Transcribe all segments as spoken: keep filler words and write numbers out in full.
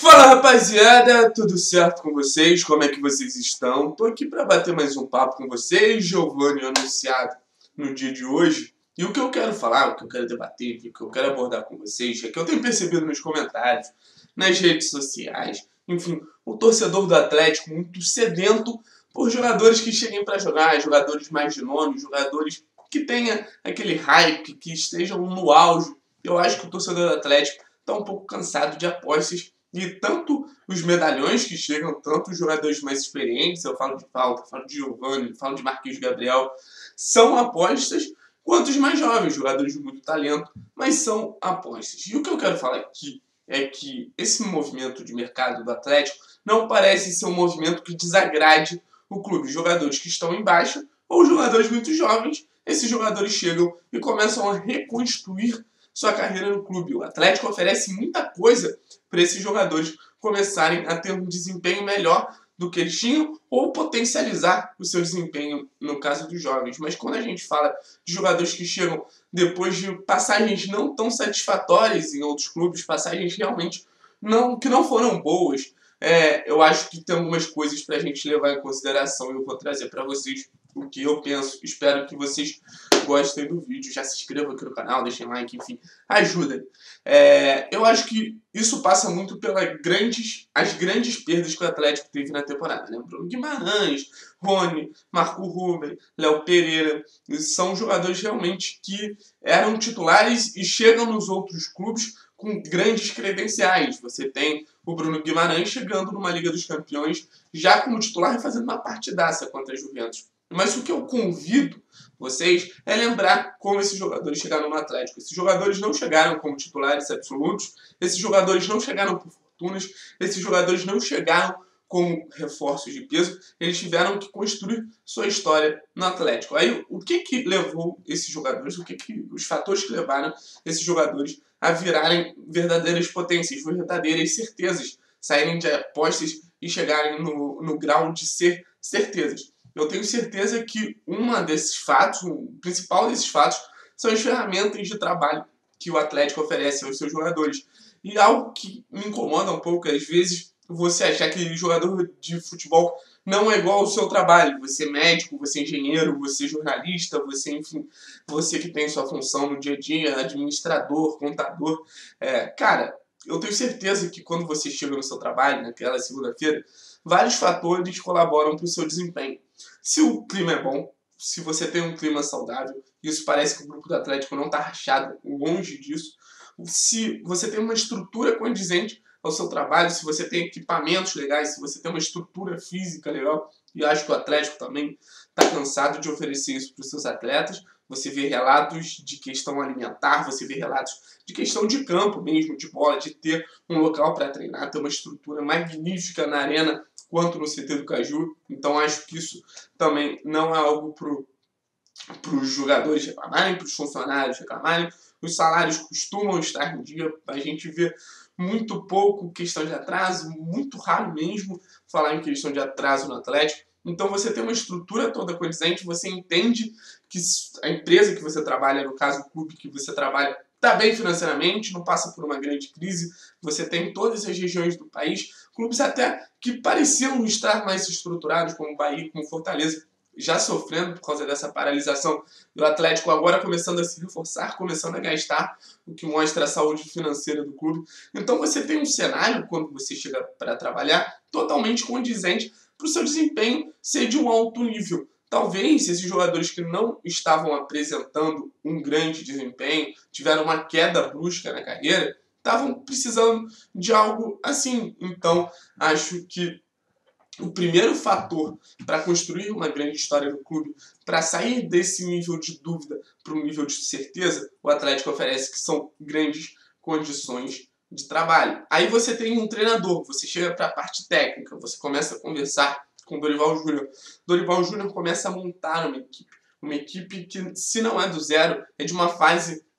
Fala, rapaziada, tudo certo com vocês? Como é que vocês estão? Tô aqui para bater mais um papo com vocês, Giovanni anunciado no dia de hoje. E o que eu quero falar, o que eu quero debater, o que eu quero abordar com vocês é que eu tenho percebido nos comentários, nas redes sociais, enfim, o torcedor do Atlético muito sedento por jogadores que cheguem para jogar, jogadores mais de nome, jogadores que tenham aquele hype, que estejam no auge. Eu acho que o torcedor do Atlético está um pouco cansado de apostas. E tanto os medalhões que chegam, tanto os jogadores mais experientes, eu falo de Falta, falo de Giovanni, falo de Marquinhos Gabriel, são apostas, quanto os mais jovens, jogadores de muito talento, mas são apostas. E o que eu quero falar aqui é que esse movimento de mercado do Atlético não parece ser um movimento que desagrade o clube. Jogadores que estão em baixa ou jogadores muito jovens, esses jogadores chegam e começam a reconstruir sua carreira no clube. O Atlético oferece muita coisa para esses jogadores começarem a ter um desempenho melhor do que eles tinham ou potencializar o seu desempenho no caso dos jovens. Mas quando a gente fala de jogadores que chegam depois de passagens não tão satisfatórias em outros clubes, passagens realmente não, que não foram boas, é, eu acho que tem algumas coisas para a gente levar em consideração e eu vou trazer para vocês o que eu penso. Espero que vocês gostem do vídeo, já se inscrevam aqui no canal, deixem like, enfim, ajudem. É, eu acho que isso passa muito pelas grandes, as grandes perdas que o Atlético teve na temporada, né? Bruno Guimarães, Rony, Marco Ruben, Léo Pereira, são jogadores realmente que eram titulares e chegam nos outros clubes com grandes credenciais. Você tem o Bruno Guimarães chegando numa Liga dos Campeões já como titular e fazendo uma partidaça contra a Juventus. Mas o que eu convido vocês é lembrar como esses jogadores chegaram no Atlético. Esses jogadores não chegaram como titulares absolutos, esses jogadores não chegaram por fortunas, esses jogadores não chegaram como reforços de peso, eles tiveram que construir sua história no Atlético. Aí, o que que levou esses jogadores, o que que, os fatores que levaram esses jogadores a virarem verdadeiras potências, verdadeiras certezas, saírem de apostas e chegarem no, no grau de ser certezas? Eu tenho certeza que uma desses fatos, o principal desses fatos, são as ferramentas de trabalho que o Atlético oferece aos seus jogadores. E algo que me incomoda um pouco, às vezes, você achar que jogador de futebol não é igual ao seu trabalho. Você é médico, você é engenheiro, você é jornalista, você, enfim, você que tem sua função no dia a dia, administrador, contador. É, cara, eu tenho certeza que quando você chega no seu trabalho, naquela segunda-feira, vários fatores colaboram para o seu desempenho. Se o clima é bom, se você tem um clima saudável, isso parece que o grupo do Atlético não está rachado, longe disso. Se você tem uma estrutura condizente ao seu trabalho, se você tem equipamentos legais, se você tem uma estrutura física legal, e acho que o Atlético também está cansado de oferecer isso para os seus atletas. Você vê relatos de questão alimentar, você vê relatos de questão de campo mesmo, de bola, de ter um local para treinar, ter uma estrutura magnífica na arena, quanto no C T do Caju. Então acho que isso também não é algo para os jogadores reclamarem, para os funcionários reclamarem. Os salários costumam estar em dia, a gente vê muito pouco questão de atraso, muito raro mesmo falar em questão de atraso no Atlético. Então você tem uma estrutura toda condizente, você entende que a empresa que você trabalha, no caso o clube que você trabalha, está bem financeiramente, não passa por uma grande crise, você tem todas as regiões do país, clubes até que pareciam estar mais estruturados, como o Bahia, como Fortaleza, já sofrendo por causa dessa paralisação do Atlético, agora começando a se reforçar, começando a gastar, o que mostra a saúde financeira do clube. Então você tem um cenário, quando você chega para trabalhar, totalmente condizente para o seu desempenho ser de um alto nível. Talvez esses jogadores que não estavam apresentando um grande desempenho, tiveram uma queda brusca na carreira, estavam precisando de algo assim. Então, acho que o primeiro fator para construir uma grande história no clube, para sair desse nível de dúvida para um nível de certeza, o Atlético oferece que são grandes condições de trabalho. Aí você tem um treinador, você chega para a parte técnica, você começa a conversar com o Dorival Júnior. Dorival Júnior começa a montar uma equipe. Uma equipe que, se não é do zero, é de uma fase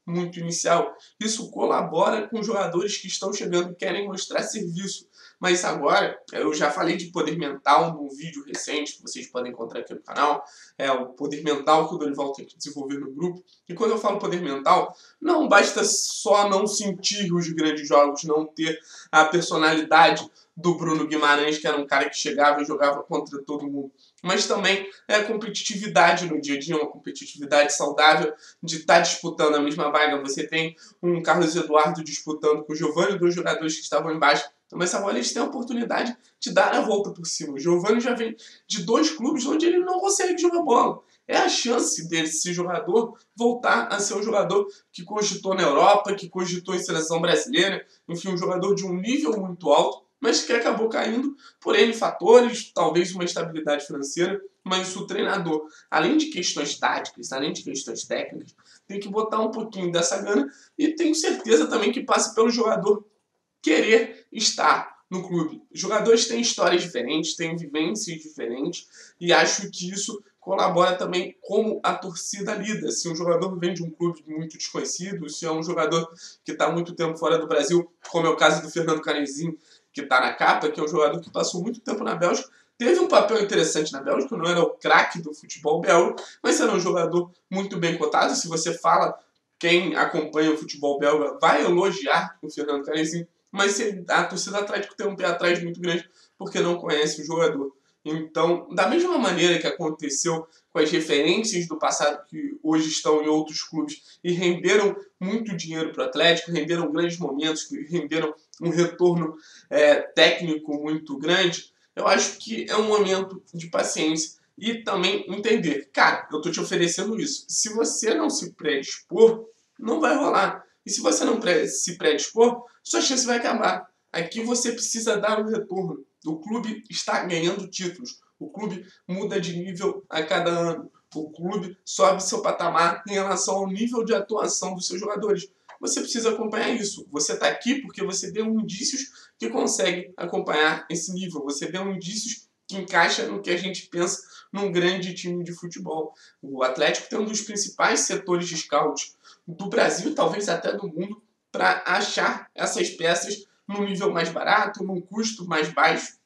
muito inicial. Isso colabora com jogadores que estão chegando e querem mostrar serviço. Mas agora, eu já falei de poder mental num vídeo recente, que vocês podem encontrar aqui no canal, é o poder mental que o Dorival tem que desenvolver no grupo. E quando eu falo poder mental, não basta só não sentir os grandes jogos, não ter a personalidade do Bruno Guimarães, que era um cara que chegava e jogava contra todo mundo. Mas também é a competitividade no dia a dia, uma competitividade saudável de estar disputando a mesma vaga. Você tem um Carlos Eduardo disputando com o Giovani, dois jogadores que estavam embaixo. Mas agora eles têm a oportunidade de dar a volta por cima. O Giovani já vem de dois clubes onde ele não consegue jogar bola. É a chance desse jogador voltar a ser um jogador que cogitou na Europa, que cogitou em seleção brasileira, enfim, um jogador de um nível muito alto, mas que acabou caindo por N fatores, talvez uma estabilidade financeira, mas o treinador, além de questões táticas, além de questões técnicas, tem que botar um pouquinho dessa gana e tenho certeza também que passa pelo jogador querer estar no clube. Os jogadores têm histórias diferentes, têm vivências diferentes e acho que isso colabora também como a torcida lida. Se um jogador vem de um clube muito desconhecido, se é um jogador que está muito tempo fora do Brasil, como é o caso do Fernando Canezinho, que está na capa, que é um jogador que passou muito tempo na Bélgica, teve um papel interessante na Bélgica, não era o craque do futebol belga, mas era um jogador muito bem cotado. Se você fala, quem acompanha o futebol belga vai elogiar o Fernando Canezinho, mas a torcida Atlético tem um pé atrás muito grande porque não conhece o jogador. Então, da mesma maneira que aconteceu com as referências do passado que hoje estão em outros clubes e renderam muito dinheiro para o Atlético, renderam grandes momentos, que renderam um retorno é, técnico muito grande, eu acho que é um momento de paciência e também entender. Cara, eu estou te oferecendo isso. Se você não se predispor, não vai rolar. E se você não se predispor, sua chance vai acabar. Aqui você precisa dar um retorno. O clube está ganhando títulos. O clube muda de nível a cada ano. O clube sobe seu patamar em relação ao nível de atuação dos seus jogadores. Você precisa acompanhar isso. Você está aqui porque você deu indícios que consegue acompanhar esse nível. Você deu indícios que encaixa no que a gente pensa num grande time de futebol. O Atlético tem um dos principais setores de scout do Brasil, talvez até do mundo, para achar essas peças num nível mais barato, num custo mais baixo.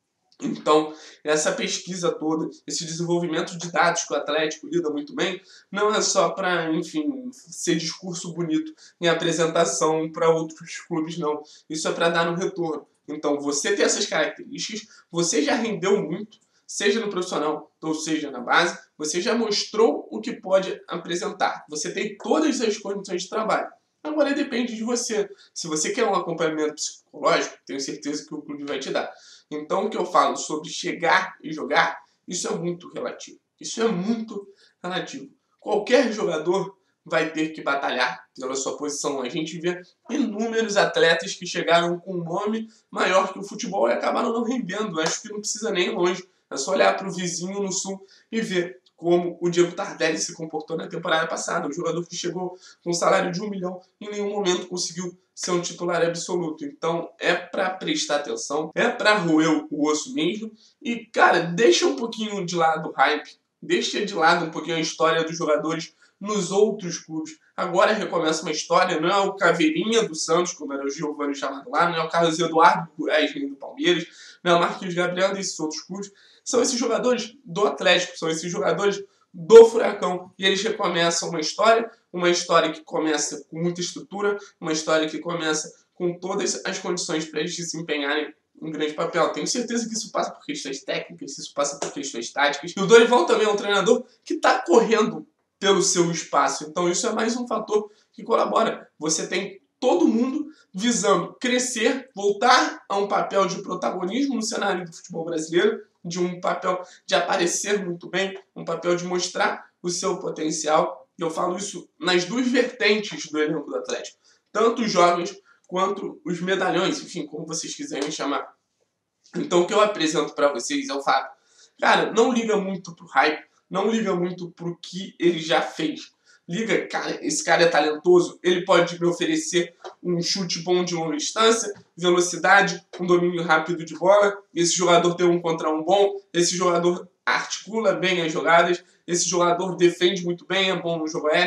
Então, essa pesquisa toda, esse desenvolvimento de dados que o Atlético lida muito bem, não é só para, enfim, ser discurso bonito em apresentação para outros clubes, não. Isso é para dar um retorno. Então, você ter essas características, você já rendeu muito, seja no profissional ou seja na base, você já mostrou o que pode apresentar. Você tem todas as condições de trabalho. Agora depende de você. Se você quer um acompanhamento psicológico, tenho certeza que o clube vai te dar. Então, o que eu falo sobre chegar e jogar, isso é muito relativo. Isso é muito relativo. Qualquer jogador vai ter que batalhar pela sua posição. A gente vê inúmeros atletas que chegaram com um nome maior que o futebol e acabaram não rendendo. Acho que não precisa nem ir longe. É só olhar para o vizinho no sul e ver como o Diego Tardelli se comportou na temporada passada. Um jogador que chegou com um salário de um milhão e em nenhum momento conseguiu ser um titular absoluto. Então é para prestar atenção, é para roer o osso mesmo. E, cara, deixa um pouquinho de lado o hype, deixa de lado um pouquinho a história dos jogadores nos outros clubes. Agora recomeça uma história, não é o Caveirinha do Santos, como era o Giovani chamado lá, não é o Carlos Eduardo do Palmeiras, não é o Marquinhos Gabriel desses outros clubes. São esses jogadores do Atlético, são esses jogadores do Furacão. E eles recomeçam uma história, uma história que começa com muita estrutura, uma história que começa com todas as condições para eles desempenharem um grande papel. Tenho certeza que isso passa por questões técnicas, isso passa por questões táticas. E o Dorival também é um treinador que está correndo pelo seu espaço. Então isso é mais um fator que colabora. Você tem todo mundo visando crescer, voltar a um papel de protagonismo no cenário do futebol brasileiro, de um papel de aparecer muito bem, um papel de mostrar o seu potencial. E eu falo isso nas duas vertentes do elenco do Atlético. Tanto os jovens quanto os medalhões, enfim, como vocês quiserem chamar. Então o que eu apresento para vocês é o fato. Cara, não liga muito pro hype, não liga muito pro que ele já fez. Liga, cara, esse cara é talentoso, ele pode me oferecer um chute bom de longa distância, velocidade, um domínio rápido de bola, esse jogador tem um contra um bom, esse jogador articula bem as jogadas, esse jogador defende muito bem, é bom no jogo aéreo.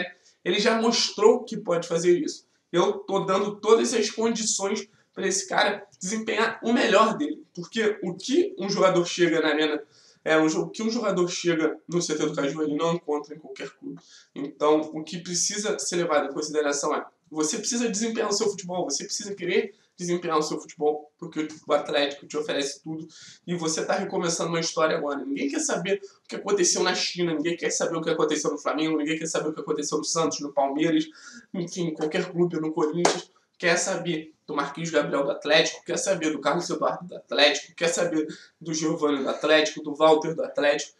Ele já mostrou que pode fazer isso. Eu tô dando todas as condições para esse cara desempenhar o melhor dele. Porque o que um jogador chega na arena, é, um, o que um jogador chega no C T do Caju, ele não encontra em qualquer clube. Então, o que precisa ser levado em consideração é: você precisa desempenhar o seu futebol, você precisa querer desempenhar o seu futebol, porque o Atlético te oferece tudo, e você está recomeçando uma história agora. Ninguém quer saber o que aconteceu na China, ninguém quer saber o que aconteceu no Flamengo, ninguém quer saber o que aconteceu no Santos, no Palmeiras, enfim, qualquer clube, no Corinthians. Quer saber do Marquinhos Gabriel do Atlético, quer saber do Carlos Eduardo do Atlético, quer saber do Giovanni do Atlético, do Walter do Atlético.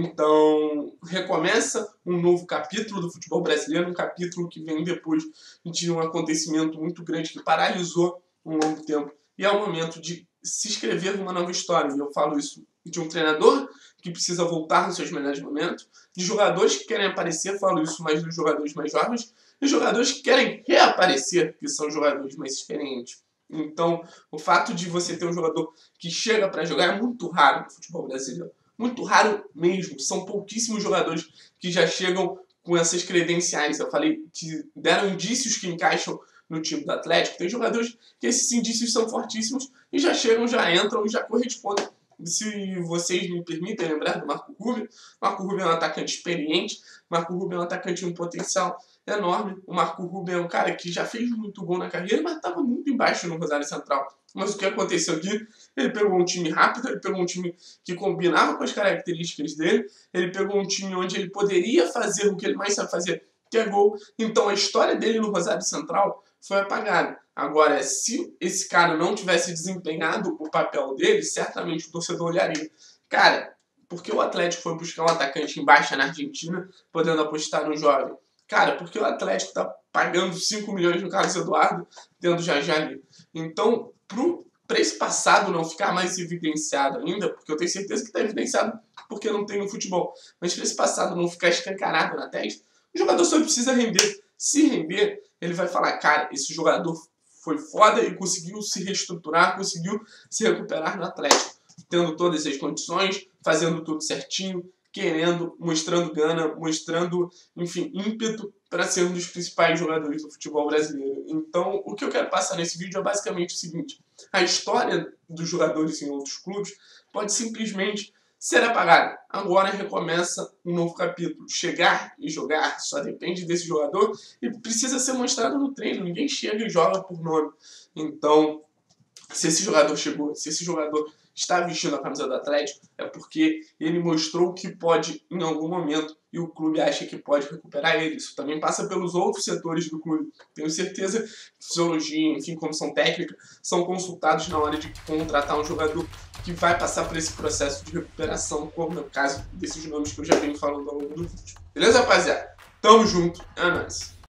Então, recomeça um novo capítulo do futebol brasileiro, um capítulo que vem depois de um acontecimento muito grande que paralisou um longo tempo. E é o momento de se escrever uma nova história. E eu falo isso de um treinador que precisa voltar nos seus melhores momentos, de jogadores que querem aparecer, falo isso mais dos jogadores mais jovens, e jogadores que querem reaparecer, que são jogadores mais experientes. Então, o fato de você ter um jogador que chega para jogar é muito raro no futebol brasileiro. Muito raro mesmo. São pouquíssimos jogadores que já chegam com essas credenciais. Eu falei que deram indícios que encaixam no time do Atlético. Tem jogadores que esses indícios são fortíssimos e já chegam, já entram e já correspondem. Se vocês me permitem lembrar do Marco Rubio, Marco Rubio é um atacante experiente, Marco Rubio é um atacante de um potencial enorme. O Marco Rubio é um cara que já fez muito gol na carreira, mas estava muito embaixo no Rosário Central. Mas o que aconteceu aqui? Ele pegou um time rápido, ele pegou um time que combinava com as características dele, ele pegou um time onde ele poderia fazer o que ele mais sabe fazer, que é gol. Então a história dele no Rosário Central foi apagada. Agora, se esse cara não tivesse desempenhado o papel dele, certamente o torcedor olharia. Cara, por que o Atlético foi buscar um atacante em baixa na Argentina, podendo apostar no jovem? Cara, porque o Atlético tá pagando cinco milhões no Carlos Eduardo, tendo já já ali. Então, para esse passado não ficar mais evidenciado ainda, porque eu tenho certeza que está evidenciado porque não tem no futebol, mas para esse passado não ficar escancarado na testa, o jogador só precisa render. Se render, ele vai falar: cara, esse jogador foi foda e conseguiu se reestruturar, conseguiu se recuperar no Atlético, tendo todas as condições, fazendo tudo certinho, querendo, mostrando gana, mostrando, enfim, ímpeto para ser um dos principais jogadores do futebol brasileiro. Então, o que eu quero passar nesse vídeo é basicamente o seguinte: a história dos jogadores em outros clubes pode simplesmente ser apagada. Agora recomeça um novo capítulo. Chegar e jogar só depende desse jogador e precisa ser mostrado no treino. Ninguém chega e joga por nome. Então, se esse jogador chegou, se esse jogador está vestindo a camisa do Atlético, é porque ele mostrou que pode em algum momento e o clube acha que pode recuperar ele. Isso também passa pelos outros setores do clube. Tenho certeza que fisiologia, enfim, comissão técnica, são consultados na hora de contratar um jogador que vai passar por esse processo de recuperação, como é o caso desses nomes que eu já venho falando ao longo do vídeo. Beleza, rapaziada? Tamo junto, é nóis.